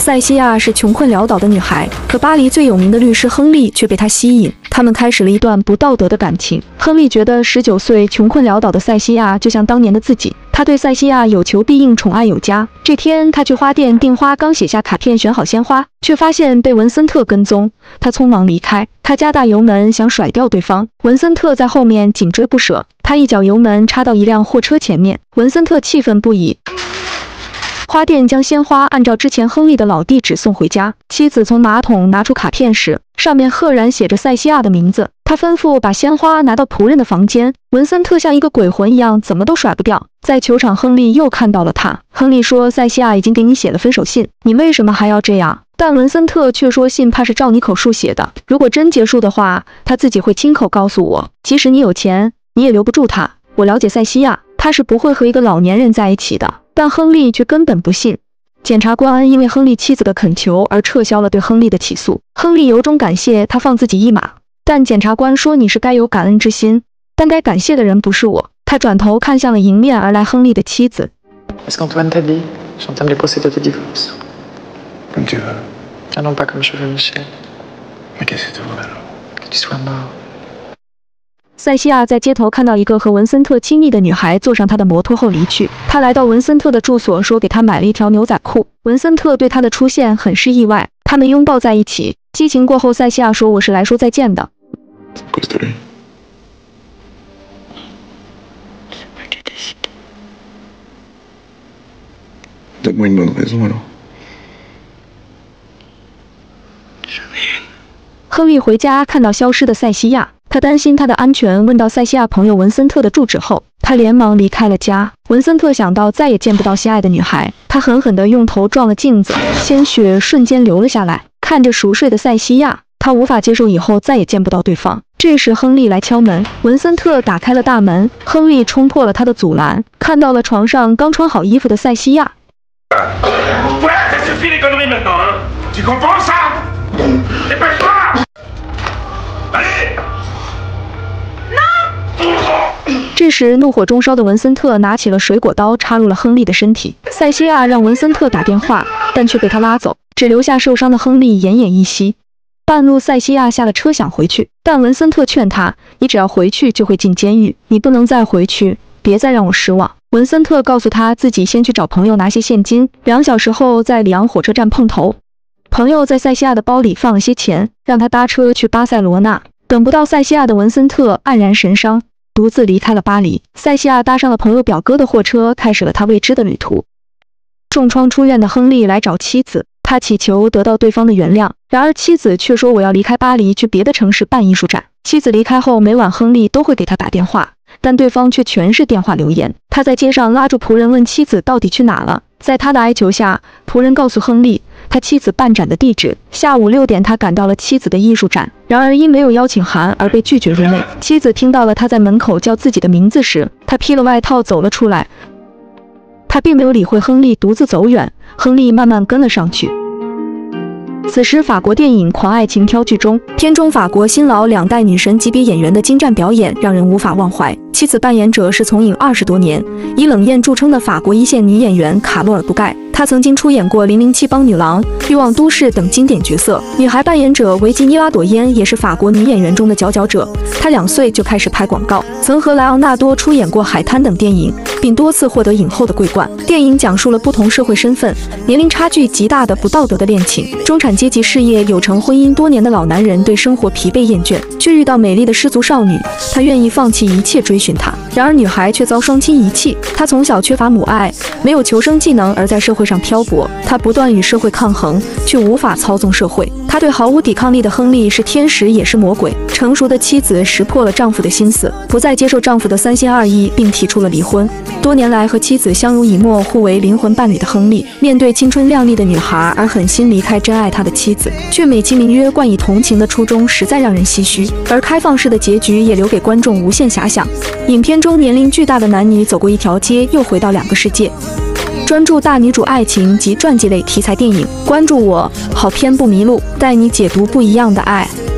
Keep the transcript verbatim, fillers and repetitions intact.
塞西亚是穷困潦倒的女孩，可巴黎最有名的律师亨利却被她吸引，他们开始了一段不道德的感情。亨利觉得十九岁穷困潦倒的塞西亚就像当年的自己，他对塞西亚有求必应，宠爱有加。这天，他去花店订花，刚写下卡片，选好鲜花，却发现被文森特跟踪，他匆忙离开，他加大油门想甩掉对方，文森特在后面紧追不舍，他一脚油门插到一辆货车前面，文森特气愤不已。花店将鲜花按照之前亨利的老地址送回家。妻子从马桶拿出卡片时，上面赫然写着塞西亚的名字。他吩咐把鲜花拿到仆人的房间。文森特像一个鬼魂一样，怎么都甩不掉。在球场，亨利又看到了他。亨利说：“塞西亚已经给你写了分手信，你为什么还要这样？”但文森特却说：“信怕是照你口述写的。如果真结束的话，他自己会亲口告诉我。即使你有钱，你也留不住他。我了解塞西亚，他是不会和一个老年人在一起的。”但亨利却根本不信。检察官因为亨利妻子的恳求而撤销了对亨利的起诉。亨利由衷感谢他放自己一马，但检察官说：“你是该有感恩之心，但该感谢的人不是我。”他转头看向了迎面而来亨利的妻子。 Est-ce qu'Antoine t'a dit? J'entame les procédures de divorce. Comme tu veux. Ah non, pas comme je veux, Michel. Mais qu'est-ce que tu veux alors? Que tu sois mort. 塞西亚在街头看到一个和文森特亲密的女孩坐上他的摩托后离去。他来到文森特的住所，说给他买了一条牛仔裤。文森特对他的出现很是意外，他们拥抱在一起。激情过后，塞西亚说：“我是来说再见的。” Donne-moi une bonne raison alors. 亨利回家看到消失的塞西亚，他担心她的安全，问到塞西亚朋友文森特的住址后，他连忙离开了家。文森特想到再也见不到心爱的女孩，他狠狠地用头撞了镜子，鲜血瞬间流了下来。看着熟睡的塞西亚，他无法接受以后再也见不到对方。这时亨利来敲门，文森特打开了大门，亨利冲破了他的阻拦，看到了床上刚穿好衣服的塞西亚。 Ouais, ça suffit les conneries maintenant, hein? Tu comprends ça? Dépêche-toi! Allez! 这时怒火中烧的文森特拿起了水果刀，插入了亨利的身体。塞西亚让文森特打电话，但却被他拉走，只留下受伤的亨利奄奄一息。半路，塞西亚下了车想回去，但文森特劝他：“你只要回去就会进监狱，你不能再回去，别再让我失望。”文森特告诉他自己先去找朋友拿些现金，两小时后在里昂火车站碰头。朋友在塞西亚的包里放了些钱，让他搭车去巴塞罗那。等不到塞西亚的文森特黯然神伤，独自离开了巴黎。塞西亚搭上了朋友表哥的货车，开始了他未知的旅途。重创出院的亨利来找妻子，他祈求得到对方的原谅，然而妻子却说：“我要离开巴黎，去别的城市办艺术展。”妻子离开后，每晚亨利都会给他打电话，但对方却全是电话留言。他在街上拉住仆人问妻子到底去哪了。在他的哀求下，仆人告诉亨利他妻子办展的地址。下午六点，他赶到了妻子的艺术展，然而因没有邀请函而被拒绝入内。妻子听到了他在门口叫自己的名字时，他披了外套走了出来。他并没有理会亨利独自走远，亨利慢慢跟了上去。此时，法国电影《狂爱情挑剧》中，片中法国新老两代女神级别演员的精湛表演让人无法忘怀。妻子扮演者是从影二十多年，以冷艳著称的法国一线女演员卡洛尔·布盖。她曾经出演过《零零七帮女郎》《欲望都市》等经典角色。女孩扮演者维吉尼拉·朵耶也是法国女演员中的佼佼者。她两岁就开始拍广告，曾和莱昂纳多出演过《海滩》等电影，并多次获得影后的桂冠。电影讲述了不同社会身份、年龄差距极大的不道德的恋情。中产阶级事业有成婚姻多年的老男人对生活疲惫厌倦，却遇到美丽的失足少女，他愿意放弃一切追寻她。然而女孩却遭双亲遗弃，她从小缺乏母爱，没有求生技能，而在社会上漂泊。她不断与社会抗衡，却无法操纵社会。她对毫无抵抗力的亨利是天使也是魔鬼。成熟的妻子识破了丈夫的心思，不再接受丈夫的三心二意，并提出了离婚。多年来和妻子相濡以沫、互为灵魂伴侣的亨利，面对青春靓丽的女孩而狠心离开真爱他的妻子，却美其名曰冠以同情的初衷，实在让人唏嘘。而开放式的结局也留给观众无限遐想。影片中年龄巨大的男女走过一条街，又回到两个世界。专注大女主爱情及传记类题材电影，关注我，好片不迷路，带你解读不一样的爱。